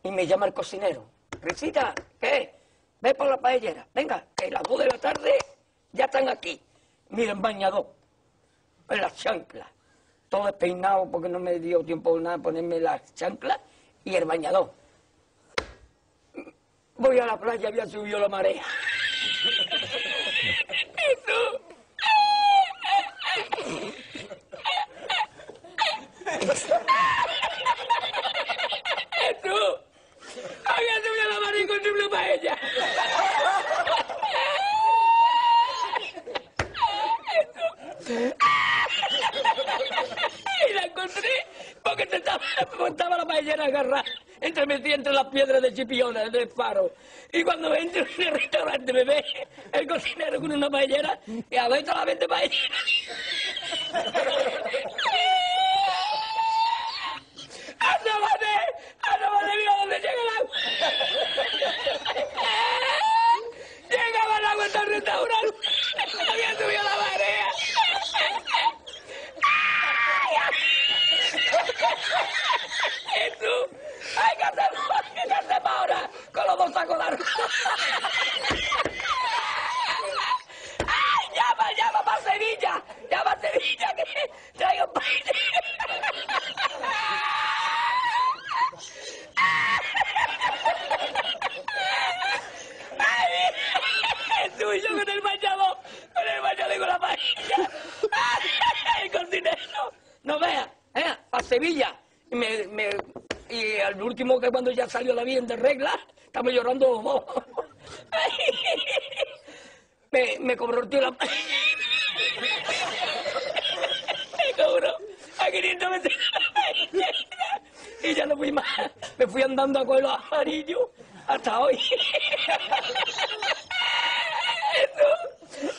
Y me llama el cocinero. Risita, ¿qué? Ve por la paellera. Venga, que las 2 de la tarde ya están aquí. Miren, bañador. En las chanclas. Todo despeinado porque no me dio tiempo nada ponerme las chanclas y el bañador. Voy a la playa, había subido la marea. Eso. Eso. Había subido la marea con una paella. Eso. Y la encontré porque estaba la paellera agarrada metida entre las piedras de Chipiona, del faro. Y cuando entro en el restaurante me ve el cocinero con una paellera y a ver toda la vez de paellera. ¡Asómate, mira dónde llega el agua! Llegaba el agua hasta el restaurante. Había subido la marea. ¡Jesús! ¡Ay, qué hacemos ahora! Con los 2 sacos largos. ¡Ay, llama para Sevilla! ¡Llama a Sevilla que traigo un país! ¡Ay, Jesús! Y yo con el bañador y con la paella. ¡Ay, el cocinero! No veas, para Sevilla. Y al último, que cuando ya salió la bien de regla, estamos llorando los dos. Me cobró el tío la... Me cobró a 500 veces y ya no fui más. Me fui andando a coger los amarillos hasta hoy. Eso.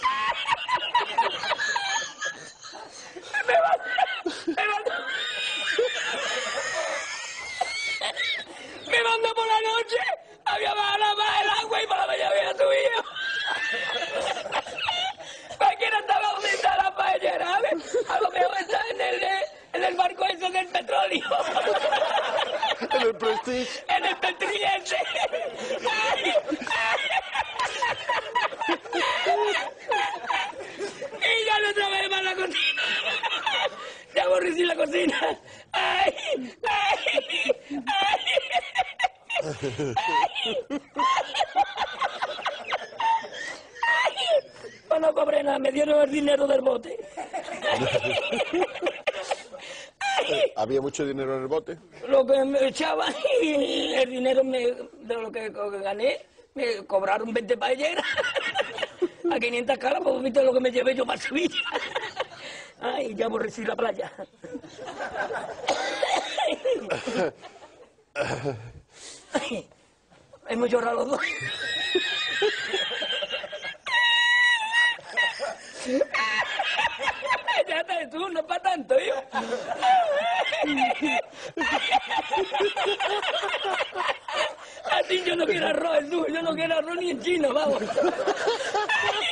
Me mandó por la noche, había bajado más el agua y por la mañana había subido. Cualquiera estaba donde está la paellera, ¿sabes? A lo mejor está en el barco ese del petróleo. En el Prestige. En el Petriense. Y ya no trabajé más la cocina. Ya aborrecí la cocina. ¡Ay! ¡Ay! ¡Ay! Pues no cobré nada, me dieron el dinero del bote. ¿Había mucho dinero en el bote? Lo que me echaban y el dinero de lo que gané, me cobraron 20 paelleras. A 500 caras, pues viste lo que me llevé yo para Sevilla. Ay, ya aborrecí la playa. Ay, hemos llorado los dos. Ya está, tú, no es para tanto, yo. Así yo no quiero arroz, tú, yo no quiero arroz ni en chino, vamos.